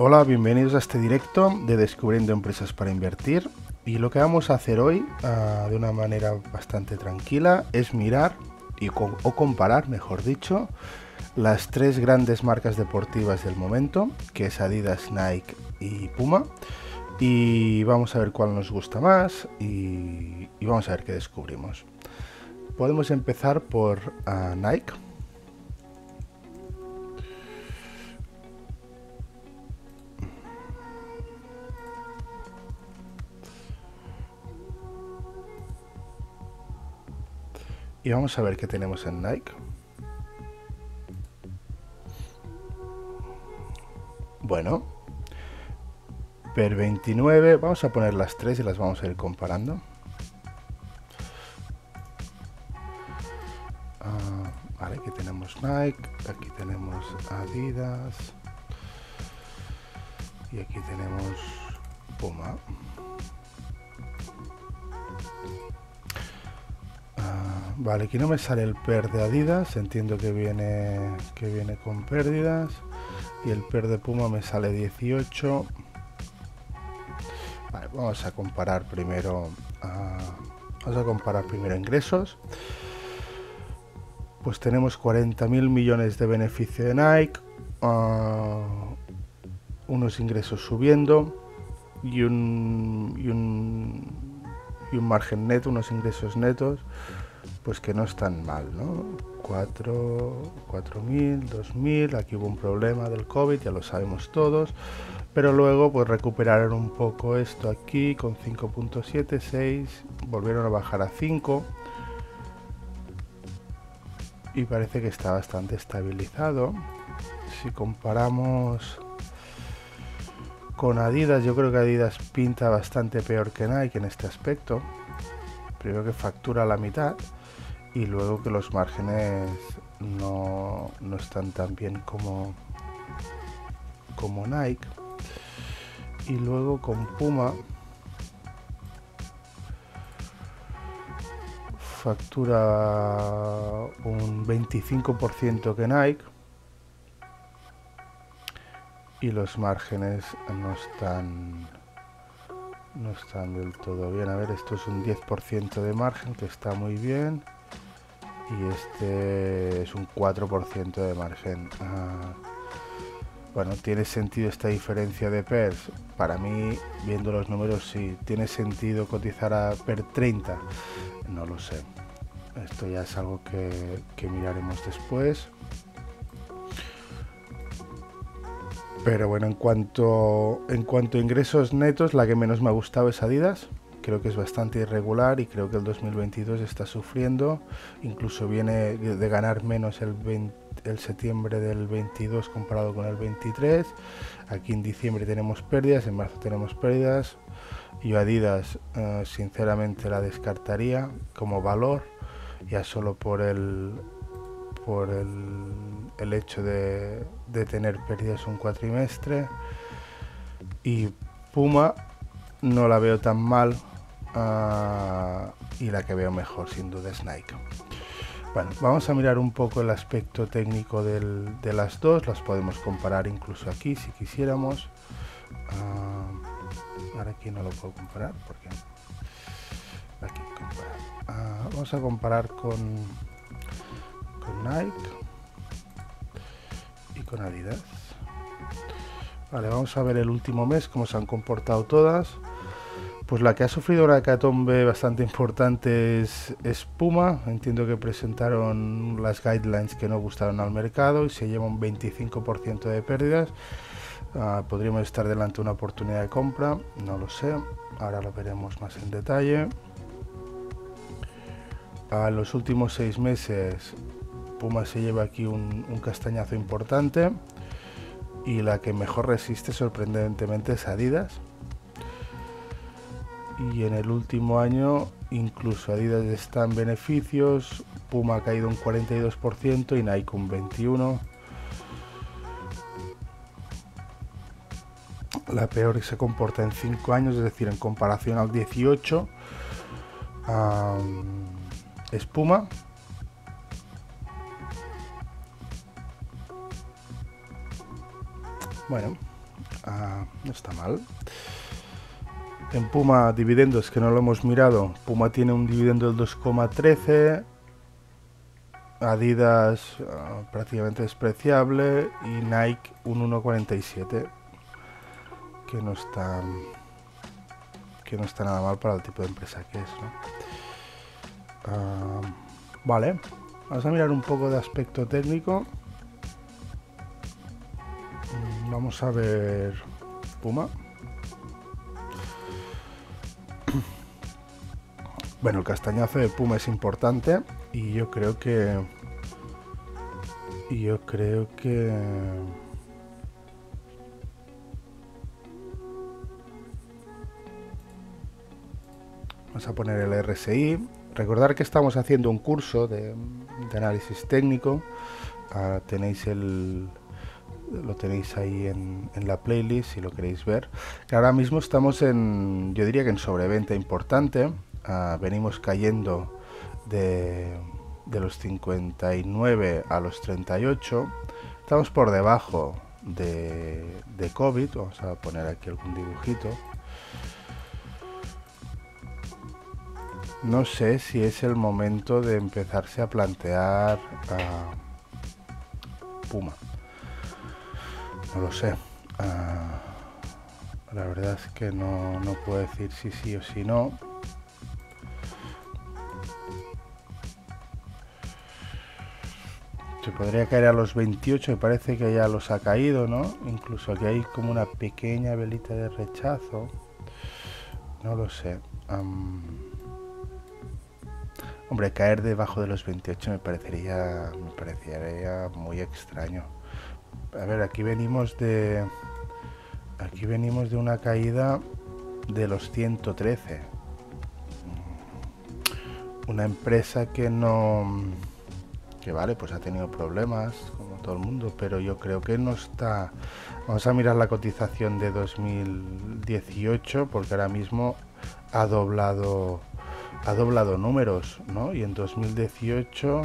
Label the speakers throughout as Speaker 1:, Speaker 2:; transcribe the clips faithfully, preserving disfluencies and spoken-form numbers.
Speaker 1: Hola, bienvenidos a este directo de Descubriendo Empresas para Invertir. Y lo que vamos a hacer hoy, uh, de una manera bastante tranquila, es mirar y con, o comparar, mejor dicho, las tres grandes marcas deportivas del momento, que es Adidas, Nike y Puma. Y vamos a ver cuál nos gusta más y, y vamos a ver qué descubrimos. Podemos empezar por uh, Nike. Y vamos a ver qué tenemos en Nike. Bueno, per veintinueve, vamos a poner las tres y las vamos a ir comparando. Uh, vale, aquí tenemos Nike, aquí tenemos Adidas y aquí tenemos Puma. Uh, vale, aquí no me sale el per de Adidas, entiendo que viene, que viene con pérdidas, y el per de Puma me sale dieciocho. Vale, vamos a comparar primero, uh, vamos a comparar primero ingresos. Pues tenemos cuarenta mil millones de beneficio de Nike, uh, unos ingresos subiendo y un, y un y un margen neto, unos ingresos netos, pues que no están mal, ¿no? cuatro mil, dos mil, aquí hubo un problema del COVID, ya lo sabemos todos, pero luego pues recuperaron un poco esto aquí con cinco punto siete, seis, volvieron a bajar a cinco. Y parece que está bastante estabilizado. Si comparamos con Adidas, yo creo que Adidas pinta bastante peor que Nike en este aspecto. Primero que factura la mitad y luego que los márgenes no, no están tan bien como, como Nike. Y luego con Puma factura un veinticinco por ciento que Nike y los márgenes no están no están del todo bien. A ver, esto es un diez por ciento de margen, que está muy bien, y este es un cuatro por ciento de margen. Ah, bueno, ¿tiene sentido esta diferencia de pers? Para mí, viendo los números, sí. ¿Tiene sentido cotizar a per treinta? No lo sé. Esto ya es algo que, que miraremos después. Pero bueno, en cuanto, en cuanto a ingresos netos, la que menos me ha gustado es Adidas. Creo que es bastante irregular y creo que el dos mil veintidós está sufriendo. Incluso viene de ganar menos el, veinte, el septiembre del veintidós comparado con el veintitrés. Aquí en diciembre tenemos pérdidas, en marzo tenemos pérdidas. Yo Adidas eh, sinceramente la descartaría como valor, ya solo por el por el, el hecho de, de tener pérdidas un cuatrimestre. Y Puma no la veo tan mal, uh, y la que veo mejor sin duda es Nike. Bueno, vamos a mirar un poco el aspecto técnico del, de las dos. Las podemos comparar incluso aquí si quisiéramos. Uh, ahora aquí no lo puedo comparar porque aquí comparar. Uh, vamos a comparar con con Nike y con Adidas. Vale, vamos a ver el último mes cómo se han comportado todas. Pues la que ha sufrido una hecatombe bastante importante es, es Puma. Entiendo que presentaron las guidelines que no gustaron al mercado y se lleva un veinticinco por ciento de pérdidas. Uh, podríamos estar delante de una oportunidad de compra, no lo sé, ahora lo veremos más en detalle. A uh, los últimos seis meses Puma se lleva aquí un, un castañazo importante, y la que mejor resiste sorprendentemente es Adidas. Y en el último año incluso Adidas está en beneficios, Puma ha caído un cuarenta y dos por ciento y Nike un veintiuno por ciento. La peor que se comporta en cinco años, es decir, en comparación al dieciocho, um, es Puma. Bueno, Ah, no está mal. En Puma, dividendos, que no lo hemos mirado. Puma tiene un dividendo del dos coma trece. Adidas uh, prácticamente despreciable. Y Nike un uno coma cuarenta y siete. Que no está... Que no está nada mal para el tipo de empresa que es, ¿no? Uh, vale. Vamos a mirar un poco de aspecto técnico. Vamos a ver Puma. Bueno, el castañazo de Puma es importante y yo creo que y yo creo que vamos a poner el R S I. Recordar que estamos haciendo un curso de, de análisis técnico. Uh, tenéis el lo tenéis ahí en, en la playlist si lo queréis ver. Que ahora mismo estamos en, yo diría que en sobreventa importante. Uh, venimos cayendo de, de los cincuenta y nueve a los treinta y ocho. Estamos por debajo de, de COVID. Vamos a poner aquí algún dibujito. No sé si es el momento de empezarse a plantear uh, Puma. No lo sé. Uh, la verdad es que no, no puedo decir si sí o si no. Se podría caer a los veintiocho, me parece que ya los ha caído, ¿no? Incluso aquí hay como una pequeña velita de rechazo. No lo sé. Um, hombre, caer debajo de los veintiocho me parecería, me parecería muy extraño. A ver, aquí venimos de... Aquí venimos de una caída de los ciento trece. Una empresa que no... Que vale, pues ha tenido problemas, como todo el mundo, pero yo creo que no está... Vamos a mirar la cotización de dos mil dieciocho, porque ahora mismo ha doblado... Ha doblado números, ¿no? Y en dos mil dieciocho...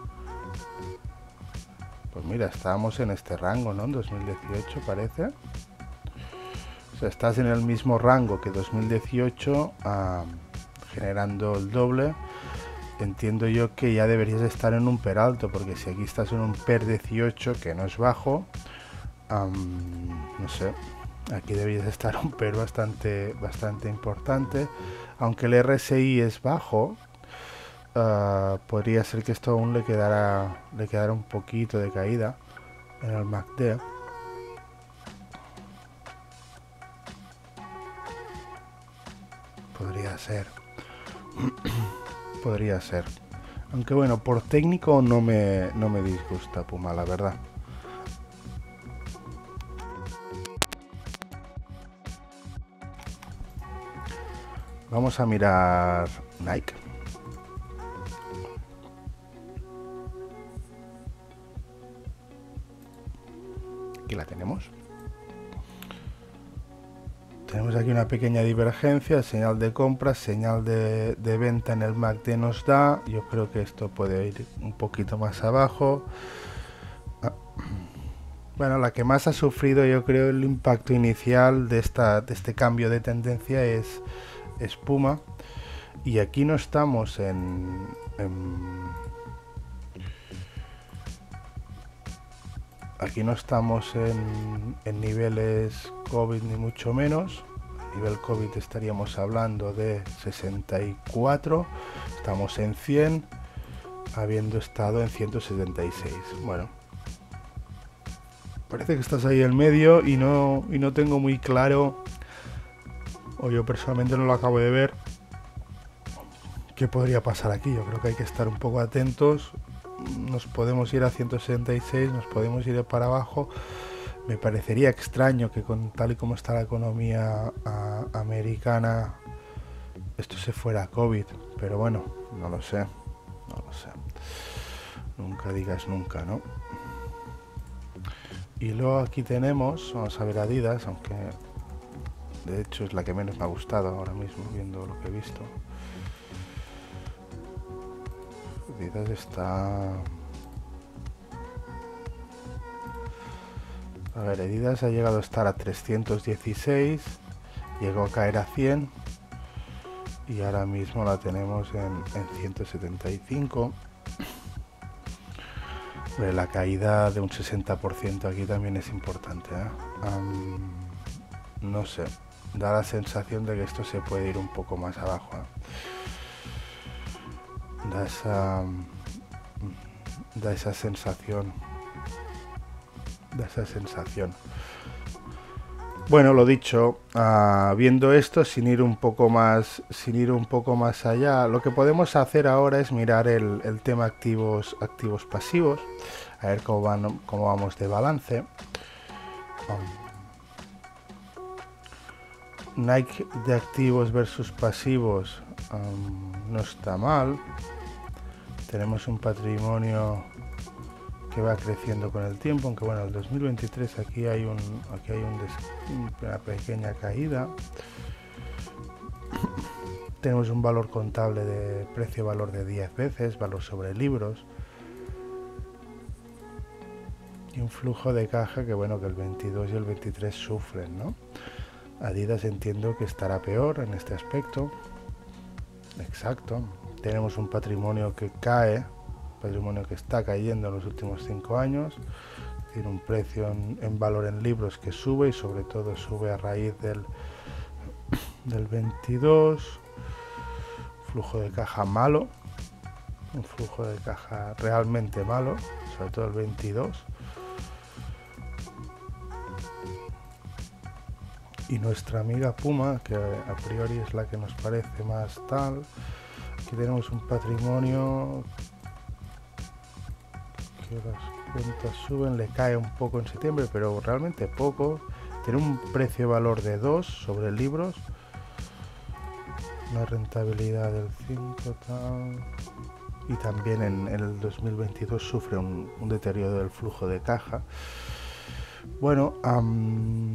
Speaker 1: Pues mira, estábamos en este rango, ¿no? En dos mil dieciocho parece. O sea, estás en el mismo rango que dos mil dieciocho, uh, generando el doble. Entiendo yo que ya deberías estar en un PER alto, porque si aquí estás en un PER dieciocho, que no es bajo, um, no sé, aquí deberías estar un PER bastante, bastante importante. Aunque el R S I es bajo, Uh, podría ser que esto aún le quedara le quedara un poquito de caída en el M A C D. Podría ser. Podría ser. Aunque bueno, por técnico no me, no me disgusta Puma, la verdad. Vamos a mirar Nike. Aquí la tenemos. Tenemos aquí una pequeña divergencia, señal de compra, señal de, de venta en el M A C D nos da. Yo creo que esto puede ir un poquito más abajo. Ah. Bueno, la que más ha sufrido, yo creo, el impacto inicial de, esta, de este cambio de tendencia es, es Puma. Y aquí no estamos en... en Aquí no estamos en, en niveles COVID ni mucho menos. A nivel COVID estaríamos hablando de sesenta y cuatro. Estamos en cien, habiendo estado en ciento setenta y seis. Bueno, parece que estás ahí en medio y no, y no tengo muy claro, o yo personalmente no lo acabo de ver, qué podría pasar aquí. Yo creo que hay que estar un poco atentos. Nos podemos ir a ciento sesenta y seis, nos podemos ir para abajo. Me parecería extraño que con tal y como está la economía a, americana esto se fuera a COVID, pero bueno, no lo sé, no lo sé. Nunca digas nunca, ¿no? Y luego aquí tenemos, vamos a ver Adidas, aunque de hecho es la que menos me ha gustado ahora mismo, viendo lo que he visto. Adidas está A ver, Adidas ha llegado a estar a trescientos dieciséis, llegó a caer a cien y ahora mismo la tenemos en, en ciento setenta y cinco. La caída de un sesenta por ciento aquí también es importante, ¿eh? Um, no sé, da la sensación de que esto se puede ir un poco más abajo, ¿eh? Da esa, da esa sensación, da esa sensación. Bueno, lo dicho, uh, viendo esto, sin ir un poco más, sin ir un poco más allá, lo que podemos hacer ahora es mirar el, el tema activos, activos pasivos, a ver cómo, van, cómo vamos de balance. Um, Nike de activos versus pasivos um, no está mal. Tenemos un patrimonio que va creciendo con el tiempo, aunque bueno, el dos mil veintitrés aquí hay un aquí hay un des, una pequeña caída. Tenemos un valor contable de precio-valor de diez veces, valor sobre libros, y un flujo de caja que bueno, que el veintidós y el veintitrés sufren, ¿no? Adidas entiendo que estará peor en este aspecto. Exacto. Tenemos un patrimonio que cae, patrimonio que está cayendo en los últimos cinco años, tiene un precio en, en valor en libros que sube y sobre todo sube a raíz del, del veintidós, flujo de caja malo, un flujo de caja realmente malo, sobre todo el veintidós, y nuestra amiga Puma, que a priori es la que nos parece más tal, aquí tenemos un patrimonio que las cuentas suben, le cae un poco en septiembre, pero realmente poco. Tiene un precio-valor de dos sobre libros, una rentabilidad del cinco tal, y también en, en el dos mil veintidós sufre un, un deterioro del flujo de caja. Bueno, um,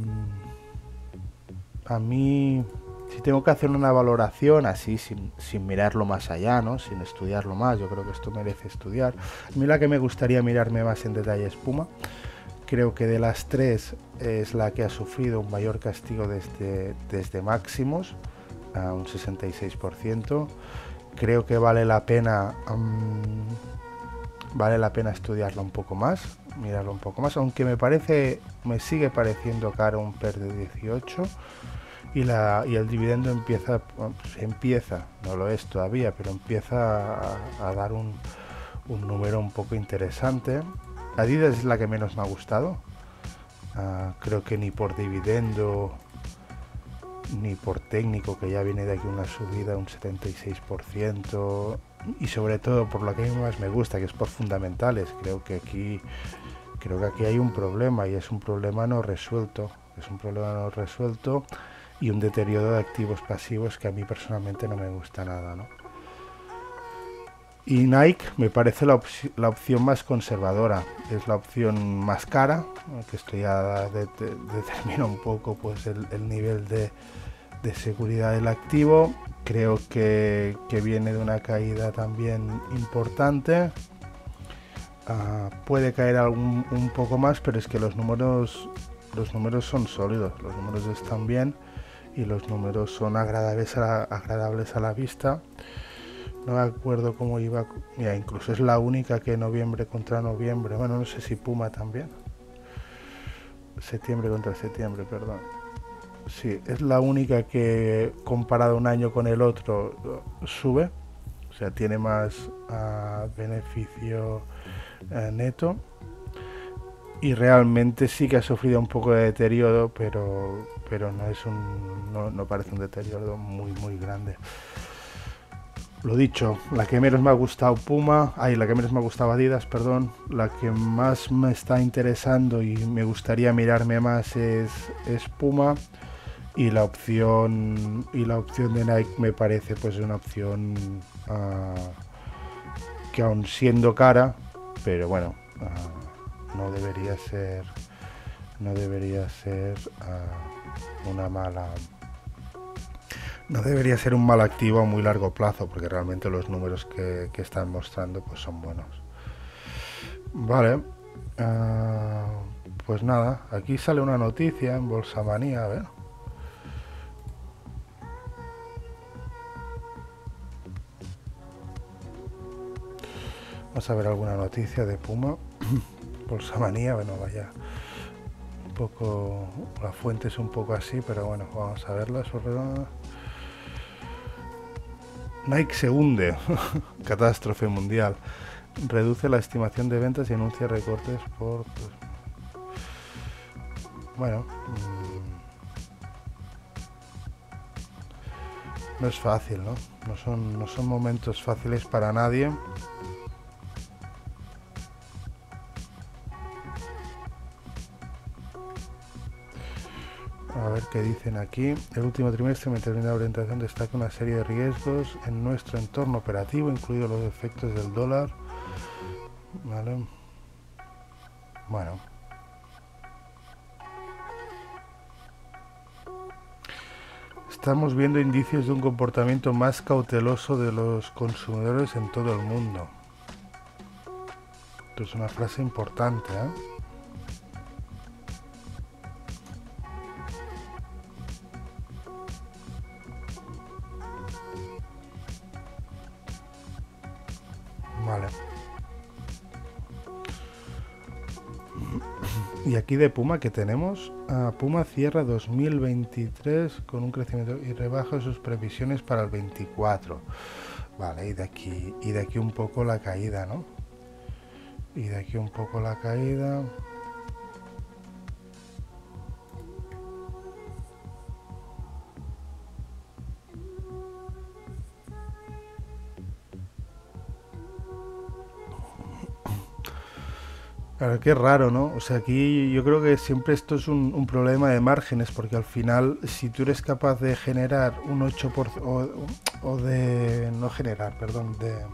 Speaker 1: a mí, si tengo que hacer una valoración así, sin, sin mirarlo más allá, ¿no? Sin estudiarlo más, yo creo que esto merece estudiar. A mí la que me gustaría mirarme más en detalle es Puma. Creo que de las tres es la que ha sufrido un mayor castigo desde, desde máximos, a un sesenta y seis por ciento. Creo que vale la pena, um, vale la pena estudiarlo un poco más, mirarlo un poco más, aunque me parece, me sigue pareciendo caro un P E R de dieciocho. Y, la, y el dividendo empieza, pues empieza, no lo es todavía, pero empieza a, a dar un, un número un poco interesante. Adidas es la que menos me ha gustado. Uh, creo que ni por dividendo ni por técnico, que ya viene de aquí una subida un setenta y seis por ciento, y sobre todo por lo que a mí más me gusta, que es por fundamentales. Creo que aquí creo que aquí hay un problema, y es un problema no resuelto, es un problema no resuelto y un deterioro de activos pasivos que a mí personalmente no me gusta nada, ¿no? Y Nike me parece la, op la opción más conservadora, es la opción más cara, que esto ya de de determina un poco pues el, el nivel de, de seguridad del activo. Creo que, que viene de una caída también importante. Uh, puede caer algún, un poco más, pero es que los números los números son sólidos, los números están bien y los números son agradables a la, agradables a la vista. No me acuerdo cómo iba, mira, incluso es la única que noviembre contra noviembre, bueno, no sé si Puma también, septiembre contra septiembre, perdón. Sí, es la única que comparado un año con el otro sube, o sea, tiene más uh, beneficio uh, neto, y realmente sí que ha sufrido un poco de deterioro, pero pero no es un no, no parece un deterioro muy muy grande. Lo dicho, la que menos me ha gustado Puma, ay, la que menos me ha gustado Adidas, perdón, la que más me está interesando y me gustaría mirarme más es, es Puma, y la opción y la opción de Nike me parece pues una opción uh, que aun siendo cara, pero bueno, uh, no debería ser no debería ser uh, una mala no debería ser un mal activo a muy largo plazo, porque realmente los números que, que están mostrando pues son buenos. Vale, uh, pues nada, aquí sale una noticia en Bolsa Manía, a ver. Vamos a ver alguna noticia de Puma. Bolsa Manía, bueno, vaya. Un poco, la fuente es un poco así, pero bueno, vamos a verla. Nike se hunde. Catástrofe mundial. Reduce la estimación de ventas y anuncia recortes por... Pues, bueno... Mmm, no es fácil, ¿no? No son, no son momentos fáciles para nadie. A ver qué dicen aquí. El último trimestre, mientras la orientación destaca una serie de riesgos en nuestro entorno operativo, incluidos los efectos del dólar. Vale. Bueno. Estamos viendo indicios de un comportamiento más cauteloso de los consumidores en todo el mundo. Esto es una frase importante, ¿eh? Vale. Y aquí de Puma, que tenemos? Uh, Puma cierra dos mil veintitrés con un crecimiento y rebaja sus previsiones para el veinticuatro. Vale, y de aquí, y de aquí un poco la caída, ¿no? Y de aquí un poco la caída. Claro, qué raro, ¿no? O sea, aquí yo creo que siempre esto es un, un problema de márgenes, porque al final, si tú eres capaz de generar un ocho por ciento, o, o de... no generar, perdón, de... Uh,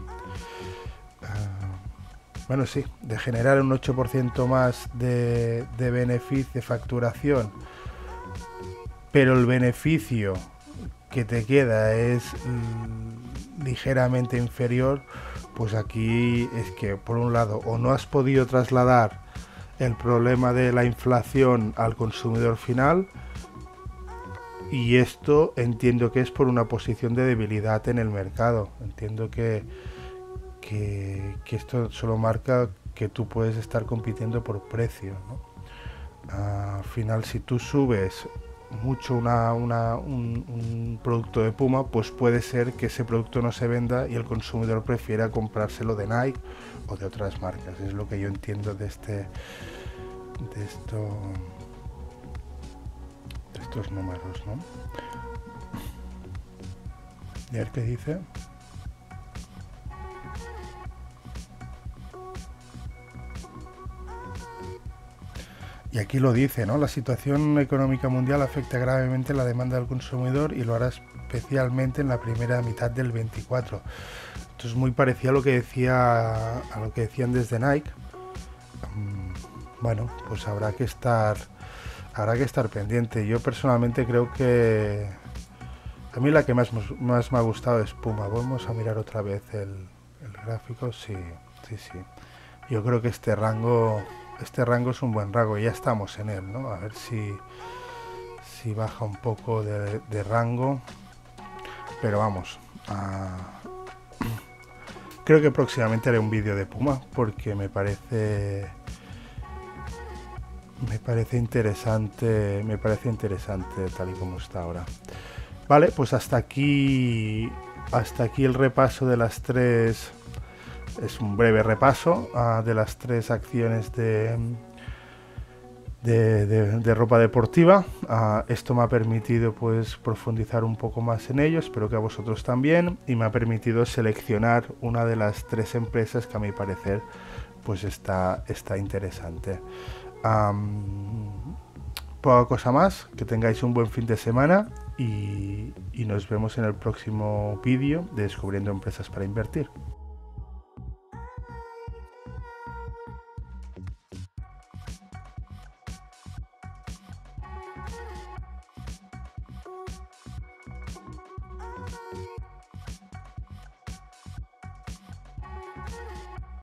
Speaker 1: bueno, sí, de generar un ocho por ciento más de, de beneficio, de facturación, pero el beneficio que te queda es mm, ligeramente inferior, pues aquí es que por un lado o no has podido trasladar el problema de la inflación al consumidor final, y esto entiendo que es por una posición de debilidad en el mercado. Entiendo que, que, que esto solo marca que tú puedes estar compitiendo por precio, ¿no? Al final, si tú subes mucho una, una, un, un producto de Puma, pues puede ser que ese producto no se venda y el consumidor prefiera comprárselo de Nike o de otras marcas. Es lo que yo entiendo de este de esto de estos números, ¿no? Y a ver qué dice. Y aquí lo dice, ¿no? La situación económica mundial afecta gravemente la demanda del consumidor y lo hará especialmente en la primera mitad del veinticuatro. Esto es muy parecido a lo que decía a lo que decían desde Nike. Bueno, pues habrá que estar habrá que estar pendiente. Yo personalmente creo que a mí la que más, más me ha gustado es Puma. Vamos a mirar otra vez el, el gráfico. Sí, sí, sí. Yo creo que este rango Este rango es un buen rango, ya estamos en él, ¿no? A ver si, si baja un poco de, de rango. Pero vamos, a... creo que próximamente haré un vídeo de Puma, porque me parece... Me parece interesante, me parece interesante tal y como está ahora. Vale, pues hasta aquí, hasta aquí el repaso de las tres... Es un breve repaso uh, de las tres acciones de, de, de, de ropa deportiva. Uh, esto me ha permitido pues profundizar un poco más en ello, espero que a vosotros también, y me ha permitido seleccionar una de las tres empresas que a mi parecer pues está, está interesante. Um, poca cosa más, que tengáis un buen fin de semana y, y nos vemos en el próximo vídeo de Descubriendo Empresas para Invertir.